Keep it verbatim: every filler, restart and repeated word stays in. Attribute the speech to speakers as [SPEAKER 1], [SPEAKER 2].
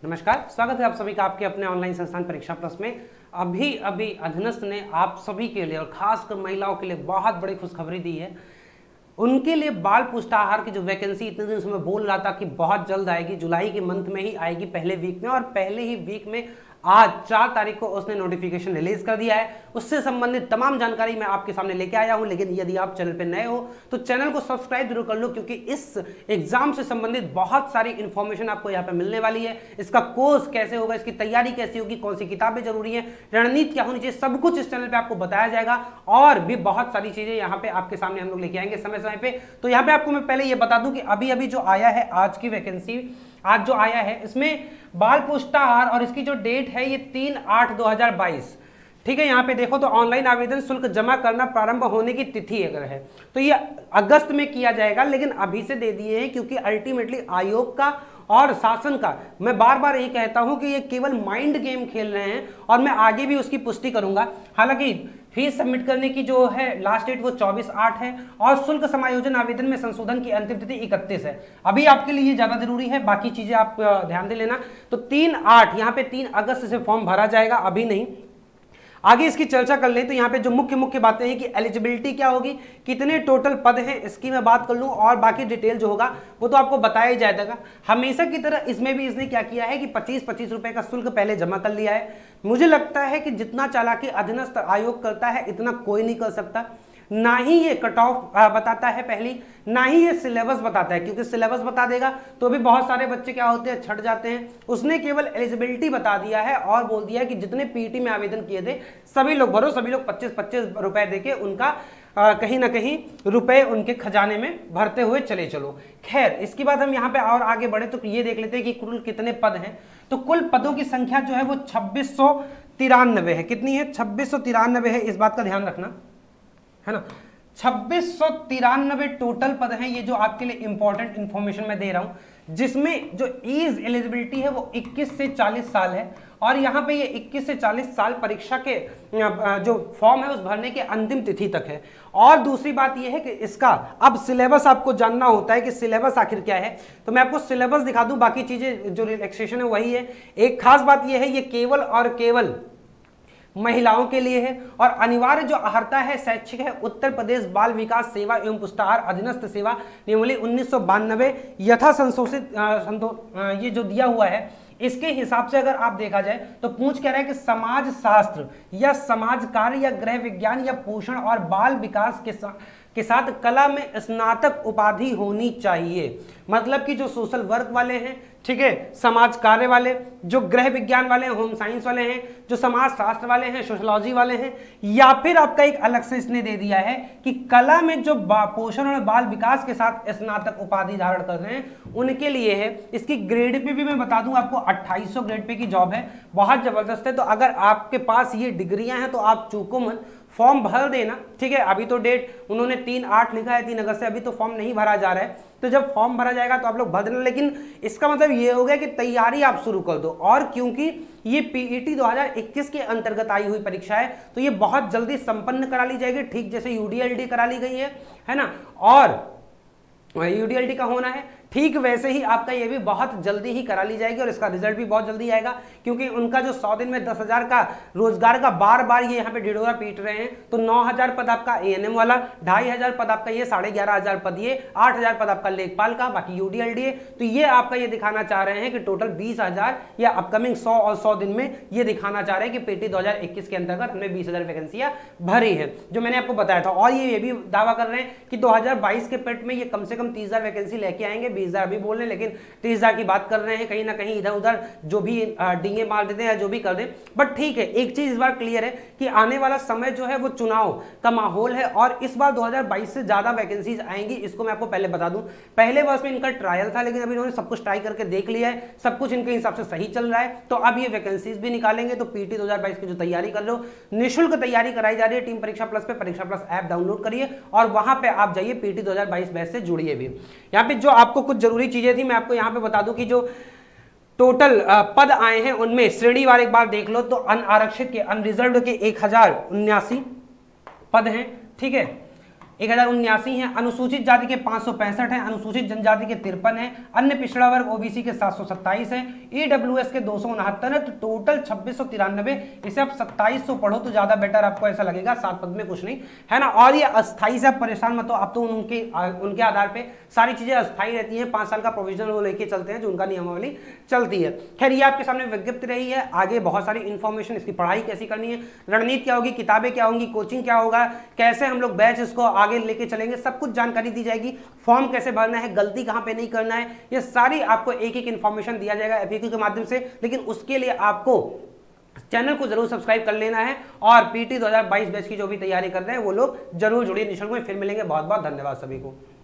[SPEAKER 1] नमस्कार, स्वागत है आप सभी का आपके अपने ऑनलाइन संस्थान परीक्षा प्लस में। अभी अभी अधीनस्थ ने आप सभी के लिए और खासकर महिलाओं के लिए बहुत बड़ी खुशखबरी दी है। उनके लिए बाल पुष्टाहार की जो वैकेंसी इतने दिन से मैं बोल रहा था कि बहुत जल्द आएगी, जुलाई के मंथ में ही आएगी, पहले वीक में, और पहले ही वीक में आज चार तारीख को उसने नोटिफिकेशन रिलीज कर दिया है। उससे संबंधित तमाम जानकारी मैं आपके सामने लेके आया हूं। लेकिन यदि आप चैनल पे नए हो तो चैनल को सब्सक्राइब जरूर कर लो, क्योंकि इस एग्जाम से संबंधित बहुत सारी इंफॉर्मेशन आपको यहाँ पे मिलने वाली है। इसका कोर्स कैसे होगा, इसकी तैयारी कैसी होगी, कौन सी किताबें जरूरी है, रणनीति क्या होनी चाहिए, सब कुछ इस चैनल पे आपको बताया जाएगा। और भी बहुत सारी चीजें यहाँ पे आपके सामने हम लोग लेके आएंगे समय समय पे। तो यहाँ पे आपको मैं पहले ये बता दूं कि अभी अभी जो आया है आज की वैकेंसी, आज जो आया है इसमें बाल पुष्टाहार, और इसकी जो डेट है ये तीन आठ दो हजार बाईस। ठीक है, यहाँ पे देखो तो ऑनलाइन आवेदन शुल्क जमा करना प्रारंभ होने की तिथि अगर है तो ये अगस्त में किया जाएगा, लेकिन अभी से दे दिए हैं क्योंकि अल्टीमेटली आयोग का और शासन का, मैं बार बार यही कहता हूं कि ये केवल माइंड गेम खेल रहे हैं और मैं आगे भी उसकी पुष्टि करूंगा। हालांकि फीस सबमिट करने की जो है लास्ट डेट वो चौबीस आठ है और शुल्क समायोजन आवेदन में संशोधन की अंतिम तिथि इकतीस है। अभी आपके लिए ज्यादा जरूरी है, बाकी चीजें आप ध्यान दे लेना। तो तीन आठ यहाँ पे तीन अगस्त से फॉर्म भरा जाएगा, अभी नहीं। आगे इसकी चर्चा कर लें तो यहाँ पे जो मुख्य मुख्य बातें हैं कि एलिजिबिलिटी क्या होगी, कितने टोटल पद हैं, इसकी मैं बात कर लूँ, और बाकी डिटेल जो होगा वो तो आपको बताया ही जाएगा। हमेशा की तरह इसमें भी इसने क्या किया है कि पच्चीस पच्चीस रुपए का शुल्क पहले जमा कर लिया है। मुझे लगता है कि जितना चालाकी अधीनस्थ आयोग करता है इतना कोई नहीं कर सकता। ना ही ये कट ऑफ बताता है पहली, ना ही ये सिलेबस बताता है, क्योंकि सिलेबस बता देगा तो भी बहुत सारे बच्चे क्या होते हैं, छट जाते हैं। उसने केवल एलिजिबिलिटी बता दिया है और बोल दिया है कि जितने पीटी में आवेदन किए थे सभी लोग भरो, सभी लोग पच्चीस पच्चीस रुपए देके उनका आ, कहीं ना कहीं रुपए उनके खजाने में भरते हुए चले चलो। खैर, इसके बाद हम यहाँ पे और आगे बढ़े तो ये देख लेते हैं कि कुल कितने पद हैं। तो कुल पदों की संख्या जो है वो छब्बीस सौ तिरानबे है। कितनी है? छब्बीस सौ तिरानबे है, इस बात का ध्यान रखना है ना। छब्बीस सौ तिरानबे टोटल पद हैं। ये जो आपके लिए इंपॉर्टेंट इंफॉर्मेशन मैं दे रहा हूं, जिसमें जो एज एलिजिबिलिटी है वो इक्कीस से चालीस साल है, और यहाँ पे ये इक्कीस से चालीस साल परीक्षा के जो फॉर्म है उस भरने के अंतिम तिथि तक है। और दूसरी बात ये है कि इसका अब सिलेबस आपको जानना होता है कि सिलेबस आखिर क्या है, तो मैं आपको सिलेबस दिखा दूं, बाकी चीजें जो रिलैक्सेशन है वही है। एक खास बात ये है, ये केवल और केवल महिलाओं के लिए है, और अनिवार्य जो अर्हता है शैक्षिक है उत्तर प्रदेश बाल विकास सेवा एवं पुष्टाहार अधीनस्थ सेवा नियमावली उन्नीस सौ बानबे यथा संशोधित ये जो दिया हुआ है, इसके हिसाब से अगर आप देखा जाए तो पूछ कह रहा है कि समाज शास्त्र या समाज कार्य या गृह विज्ञान या पोषण और बाल विकास के साथ के साथ कला में स्नातक उपाधि होनी चाहिए। मतलब कि जो सोशल वर्क वाले हैं, ठीक है, समाज कार्य वाले, जो गृह विज्ञान वाले हैं, होम साइंस वाले हैं, जो समाज शास्त्र वाले हैं, सोशलॉजी वाले हैं, या फिर आपका एक अलग से इसने दे दिया है कि कला में जो पोषण और बाल विकास के साथ स्नातक उपाधि धारण कर रहे हैं उनके लिए है। इसकी ग्रेड पे भी मैं बता दूं आपको अट्ठाईस सौ ग्रेड पे की जॉब है, बहुत जबरदस्त है। तो अगर आपके पास ये डिग्रियां हैं तो आप चूको मत, फॉर्म भर देना। ठीक है, अभी तो डेट उन्होंने तीन आठ लिखा है, तीन अगस्त से, अभी तो फॉर्म नहीं भरा जा रहा है। तो जब फॉर्म भरा जाएगा तो आप लोग भर देना, लेकिन इसका मतलब ये हो गया कि तैयारी आप शुरू कर दो। और क्योंकि ये पीईटी दो हज़ार इक्कीस के अंतर्गत आई हुई परीक्षा है तो ये बहुत जल्दी संपन्न करा ली जाएगी, ठीक जैसे यूडीएलडी करा ली गई है, है ना। और यूडीएलडी का होना है ठीक वैसे ही आपका ये भी बहुत जल्दी ही करा ली जाएगी, और इसका रिजल्ट भी बहुत जल्दी आएगा, क्योंकि उनका जो सौ दिन में दस हजार का रोजगार का बार बार ये यहाँ पे ढिढोरा पीट रहे हैं। तो नौ हजार पद आपका एएनएम वाला, ढाई हजार पद आपका ये, साढ़े ग्यारह हजार पद ये, आठ हजार पद आपका लेखपाल का, बाकी यूडीएलडी है। तो ये आपका ये दिखाना चाह रहे हैं कि टोटल बीस हजार या अपकमिंग सौ और सौ दिन में ये दिखाना चाह रहे हैं कि पीटी दो हजार इक्कीस के अंतर्गत हमने बीस हजार वैकेंसियां भरी है, जो मैंने आपको बताया था। और ये भी दावा कर रहे हैं कि दो हजार बाईस के पेट में ये कम से कम तीस हजार वैकेंसी लेके आएंगे। बीस हजार अभी बोल रहे हैं, लेकिन तीस हजार की बात कर रहे हैं। कहीं ना कहीं इधर उधर जो भी डींगे मार देते हैं, जो भी कर दें, बट ठीक है। एक चीज इस बार क्लियर है कि आने वाला समय जो है वो चुनाव का माहौल है, और इस बार दो हज़ार बाईस से ज्यादा वैकेंसीज आएंगी। इसको मैं आपको पहले बता दूं, पहले वर्ष में इनका ट्रायल था, लेकिन अभी इन्होंने सब कुछ ट्राई करके देख लिया है, सब कुछ इनके हिसाब से सही चल रहा है, तो अब ये वैकेंसीज भी निकालेंगे। तो पीटी दो हज़ार बाईस की जो तैयारी कर लो, निःशुल्क तैयारी कराई जा रही है टीम परीक्षा प्लस पे। परीक्षा प्लस ऐप डाउनलोड करिए और वहां पे आप जाइए, पीटी दो हज़ार बाईस बैच से जुड़िए भी। यहाँ पे जो आपको कुछ जरूरी चीजें थी मैं आपको यहाँ पे बता दूं कि जो टोटल पद आए हैं उनमें श्रेणीवार एक बार देख लो तो अनारक्षित के, अनरिजर्व्ड के एक हजार उन्यासी पद हैं। ठीक है, एक हजार उन्यासी है, अनुसूचित जाति के पाँच सौ पैंसठ है, अनुसूचित जनजाति के तिरपन है, अन्य पिछड़ा वर्ग ओबीसी के सात सौ सत्ताईस है, ईडब्ल्यूएस के दो सौ उनहत्तर है, तो टोटल छब्बीस सौ तिरानबे। इसे आप सत्ताईस सौ पढ़ो तो ज्यादा बेटर आपको ऐसा लगेगा, सात पद में कुछ नहीं है ना। और ये अस्थाई से आप परेशान मत हो, आप तो उनके उनके आधार पे सारी चीजें अस्थाई रहती हैं, पांच साल का प्रोविजनल वो लेके चलते हैं जो उनका नियमावली चलती है। खैर ये आपके सामने विज्ञप्ति रही है, आगे बहुत सारी इंफॉर्मेशन, इसकी पढ़ाई कैसी करनी है, रणनीति क्या होगी, किताबें क्या होंगी, कोचिंग क्या होगा, कैसे हम लोग बैच इसको आगे लेके चलेंगे, सब कुछ जानकारी दी जाएगी। फॉर्म कैसे भरना है, गलती कहां पे नहीं करना है, ये सारी आपको एक एक इंफॉर्मेशन दिया जाएगा एफएक्यू के माध्यम से। लेकिन उसके लिए आपको चैनल को जरूर सब्सक्राइब कर लेना है और पीटी दो हज़ार बाईस बैच की जो भी तैयारी कर रहे हैं वो लोग जरूर जुड़िए निशुल्क में। फिर मिलेंगे, बहुत बहुत धन्यवाद सभी को।